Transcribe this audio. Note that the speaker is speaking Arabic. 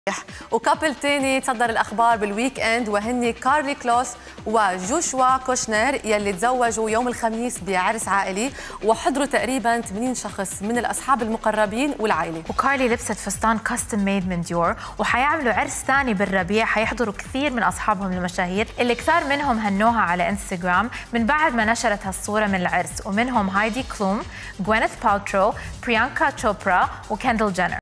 وكابل تاني تصدر الأخبار بالويك اند وهن كارلي كلوس وجوشوا كوشنر يلي تزوجوا يوم الخميس بعرس عائلي وحضروا تقريبا 80 شخص من الأصحاب المقربين والعائلة. وكارلي لبست فستان كاستم ميد من ديور وحيعملوا عرس ثاني بالربيع حيحضروا كثير من أصحابهم المشاهير اللي كثار منهم هنوها على انستغرام من بعد ما نشرت هالصورة من العرس، ومنهم هايدي كلوم، غوينيث بالترو، بريانكا تشوبرا وكندل جينر.